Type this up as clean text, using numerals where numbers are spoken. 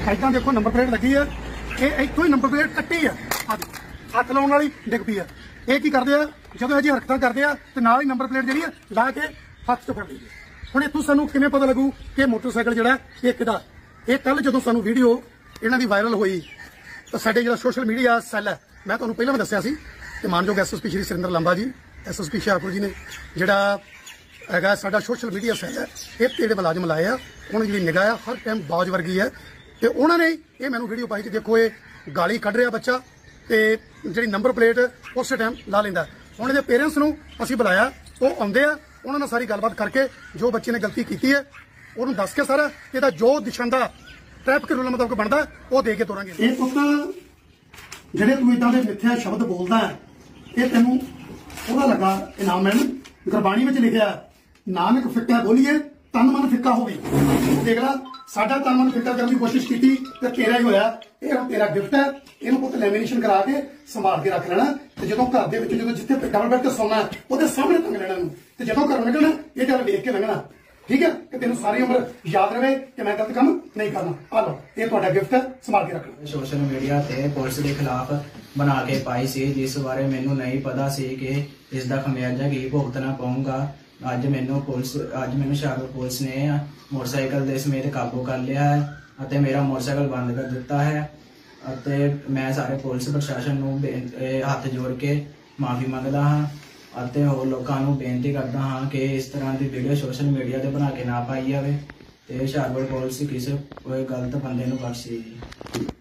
ऐदा देखो number plate लगी है, ये इतों ही नंबर प्लेट कट्टी है, हथ लाने वाली डिग पई है। ये की करते हैं जो यह जी हरकत करते हैं तो नाल ही नंबर प्लेट जी ला के हथ च फड़ लीजिए। हुण इत्थों सानूं किवें पता लगू कि मोटरसाइकिल जिहड़ा ये किहदा। ये कल जदों सानूं वीडियो इन्हां दी वायरल होई तो साडे जिहड़ा सोशल मीडिया सैल है, मैं तुहानूं पहिलां भी दस्सिया सी कि मानयोग SSP श्री सुरिंदर लांबा जी SSP हुशियारपुर जी ने जिहड़ा हैगा साडा सोशल मीडिया सैल है, ये जेहड़े मुलाजम लाए आ उन्होंने जी निगाह हर टाइम बाज वर्गी है। तो उन्होंने ये मैनू वीडियो पाई कि देखो ये गाली कढ़ रहा बच्चा तो जी नंबर प्लेट उस टाइम ला लेंदा। हुण इहदे पेरेंट्स नूं असीं बुलाया, वो आउंदे आ, उन्होंने सारी गलबात करके जो बच्चे ने गलती की है उन्होंने दस के सारा इहदा जो दिशांदा ट्रैफिक रूल मुताबक बनता वो दे के तुरांगे। ये पुत जिहड़े तूं इदां दे मिथ्या शब्द बोलदा है, ये तैनूं ओहदा लगा इनाम मिलण। गुरबाणी में लिखिआ नानक फिक्का बोलीए तन मन फिक्का होवे। देख ला साडा तन मन फिक्का करने की कोशिश की तो तेरा ही होया। ये हुण तेरा गिफ्ट है, इहनूं पुत लैमीनेशन करा के संभाल के रख लेना। तो जो घर दे विच जो जिथे डबल बेड ते सोना उहदे सामने टंग लेना नूं, ते जदों घरों निकलना ये गल वेख के लंघना, ठीक है। कि तेनों सारी उम्र याद रहे कि मैं गलत काम नहीं करना। आ लो ये तुहाडा गिफ्ट है, संभाल के रखना। सोशल मीडिया ते पुलिस के खिलाफ बना के पाई सी, जिस बारे मैनू नहीं पता सी कि इसका खमियाजा की भुगतना पाऊंगा। अज मैनू हुशियारपुर पुलिस ने मोटरसाइकिल के समेत काबू कर लिया है, मेरा मोटरसाइकिल बंद कर दिता है। मैं सारे पुलिस प्रशासन नूं हथ जोड़ के माफ़ी मंगदा हाँ, होर लोगों नूं बेनती करदा हाँ कि इस तरह की वीडियो सोशल मीडिया ते बना के ना पाई जाए। हुशियारपुर पुलिस किसी कोई गलत बंदे नूं बख्शे।